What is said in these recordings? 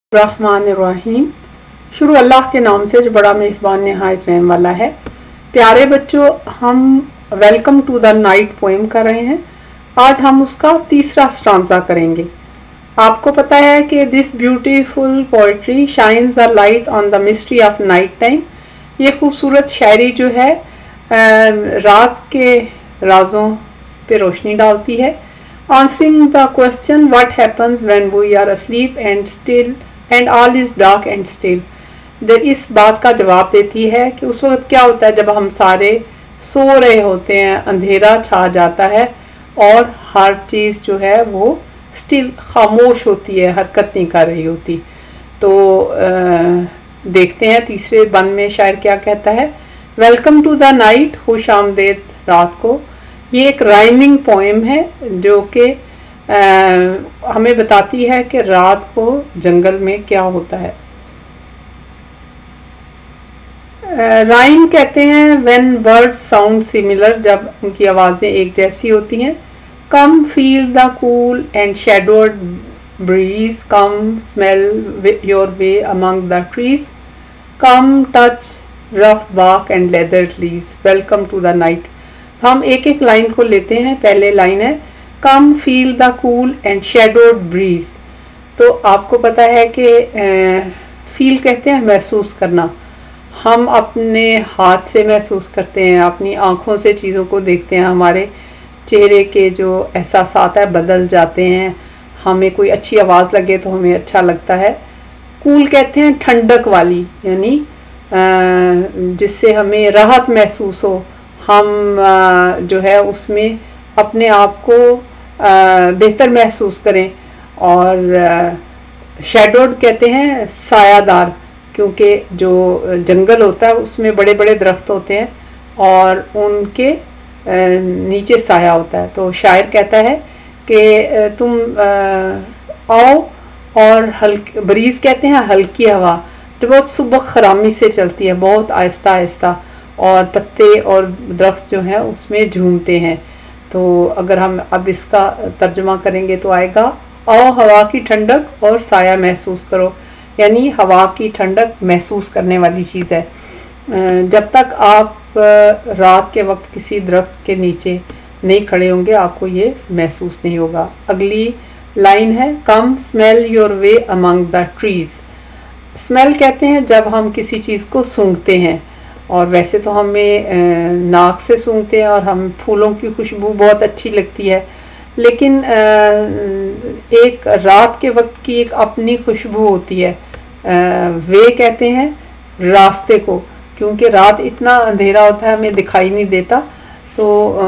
रहमानिर्रहीम। शुरू अल्लाह के नाम से जो बड़ा मेहरबान नहायत रहम वाला है। प्यारे बच्चों, हम welcome to the night poem कर रहे हैं। आज हम उसका तीसरा स्टांजा करेंगे। आपको पता है कि this beautiful poetry shines the light on the mystery of night time. ये खूबसूरत शायरी जो है रात के राजों पे रोशनी डालती है। Answering the question what happens when we are asleep and still and all is dark and still. इस बात का जवाब देती है कि उस वक्त क्या होता है जब हम सारे सो रहे होते हैं, अंधेरा छा जाता है और हर चीज़ जो है वो स्टिल खामोश होती है, हरकत नहीं कर रही होती। तो देखते हैं तीसरे बंद में शायर क्या कहता है। वेलकम टू द नाइट, खुश आमदेद रात को। ये एक राइमिंग पोएम है जो कि हमें बताती है कि रात को जंगल में क्या होता है। राइम कहते हैं व्हेन वर्ड्स साउंड सिमिलर, जब उनकी आवाज़ें एक जैसी होती हैं। Come feel the cool and shadowed breeze, come smell your way among the trees, come touch rough bark and leather leaves, welcome to the night. हम एक एक लाइन को लेते हैं। पहले लाइन है come feel the cool and shadowed breeze. तो आपको पता है कि फील कहते हैं महसूस करना। हम अपने हाथ से महसूस करते हैं, अपनी आँखों से चीज़ों को देखते हैं, हमारे चेहरे के जो एहसासात है बदल जाते हैं। हमें कोई अच्छी आवाज़ लगे तो हमें अच्छा लगता है। कूल कहते हैं ठंडक वाली, यानी जिससे हमें राहत महसूस हो, हम जो है उसमें अपने आप को बेहतर महसूस करें। और शैडोड कहते हैं सायादार, क्योंकि जो जंगल होता है उसमें बड़े बड़े दरख्त होते हैं और उनके नीचे साया होता है। तो शायर कहता है कि तुम आओ और हल्की ब्रीज कहते हैं हल्की हवा, जो बहुत सुबह खरामी से चलती है, बहुत आहिस्ता आहिस्ता, और पत्ते और दरख्त जो हैं उसमें झूमते हैं। तो अगर हम अब इसका तर्जुमा करेंगे तो आएगा आओ हवा की ठंडक और साया महसूस करो, यानी हवा की ठंडक महसूस करने वाली चीज़ है। जब तक आप रात के वक्त किसी दरख्त के नीचे नहीं खड़े होंगे आपको ये महसूस नहीं होगा। अगली लाइन है come smell your way among the trees. Smell कहते हैं जब हम किसी चीज़ को सूंघते हैं, और वैसे तो हमें नाक से सूंघते हैं और हम फूलों की खुशबू बहुत अच्छी लगती है, लेकिन एक रात के वक्त की एक अपनी खुशबू होती है। वे कहते हैं रास्ते को, क्योंकि रात इतना अंधेरा होता है हमें दिखाई नहीं देता। तो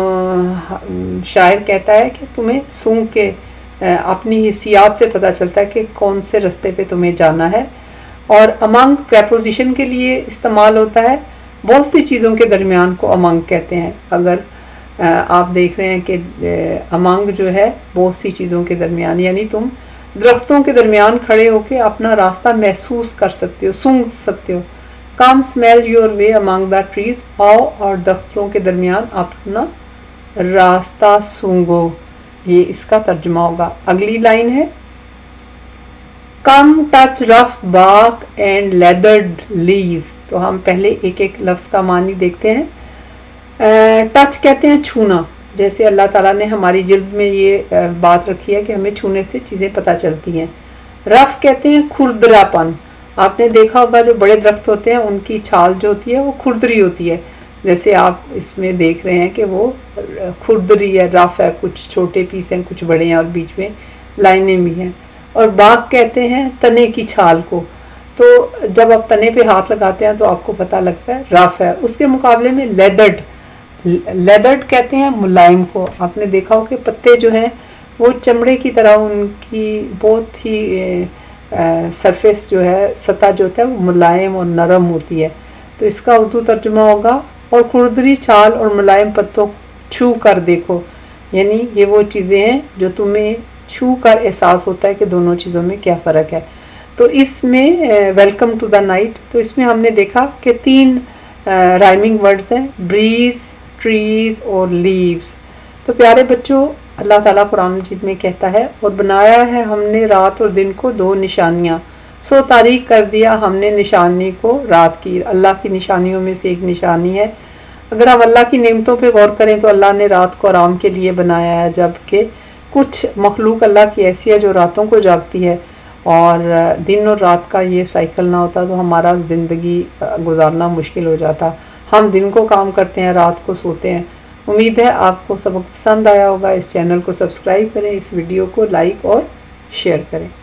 शायर कहता है कि तुम्हें सूंघ के अपनी हिस्सियात से पता चलता है कि कौन से रास्ते पे तुम्हें जाना है। और अमंग प्रेपोजिशन के लिए इस्तेमाल होता है। बहुत सी चीज़ों के दरमियान को अमंग कहते हैं। अगर आप देख रहे हैं कि अमंग जो है बहुत सी चीज़ों के दरमियान, यानी तुम दरख्तों के दरमियान खड़े होकर अपना रास्ता महसूस कर सकते हो, सूंघ सकते हो। Come smell your way among the trees, आओ और दरख्तों के दरमियान अपना रास्ता सूंघो, ये इसका तर्जुमा होगा। अगली लाइन है come touch rough bark and leathered leaves. तो हम पहले एक एक लफ्ज़ का मानी देखते हैं। टच कहते हैं छूना, जैसे अल्लाह ताला ने हमारी जिल्द में ये बात रखी है कि हमें छूने से चीज़ें पता चलती हैं। रफ कहते हैं खुरदरापन। आपने देखा होगा जो बड़े दरख्त होते हैं उनकी छाल जो होती है वो खुरदरी होती है, जैसे आप इसमें देख रहे हैं कि वो खुरदरी है, रफ है, कुछ छोटे पीस हैं, कुछ बड़े हैं और बीच में लाइनें भी हैं। और बाग कहते हैं तने की छाल को। तो जब आप तने पे हाथ लगाते हैं तो आपको पता लगता है रफ है। उसके मुकाबले में लेदर्ड कहते हैं मुलायम को। आपने देखा हो कि पत्ते जो हैं वो चमड़े की तरह, उनकी बहुत ही सरफेस जो है, सतह जो होता है वो मुलायम और नरम होती है। तो इसका उर्दू तर्जुमा होगा और खुरदरी छाल और मुलायम पत्तों छू कर देखो, यानी ये वो चीज़ें हैं जो तुम्हें छू कर एहसास होता है कि दोनों चीज़ों में क्या फ़र्क है। तो इसमें वेलकम टू द नाइट, तो इसमें हमने देखा कि 3 राइमिंग वर्ड्स हैं, ब्रीज, ट्रीज और लीव्स। तो प्यारे बच्चों, अल्लाह ताला कुरान मजीद में कहता है और बनाया है हमने रात और दिन को 2 निशानियाँ, सो तारीक कर दिया हमने निशानी को रात की। अल्लाह की निशानियों में से एक निशानी है। अगर आप अल्लाह की नेमतों पे गौर करें तो अल्लाह ने रात को आराम के लिए बनाया है, जबकि कुछ मखलूक अल्लाह की ऐसी है जो रातों को जागती है, और दिन और रात का ये साइकिल ना होता तो हमारा ज़िंदगी गुजारना मुश्किल हो जाता। हम दिन को काम करते हैं, रात को सोते हैं। उम्मीद है आपको सबक पसंद आया होगा। इस चैनल को सब्सक्राइब करें, इस वीडियो को लाइक और शेयर करें।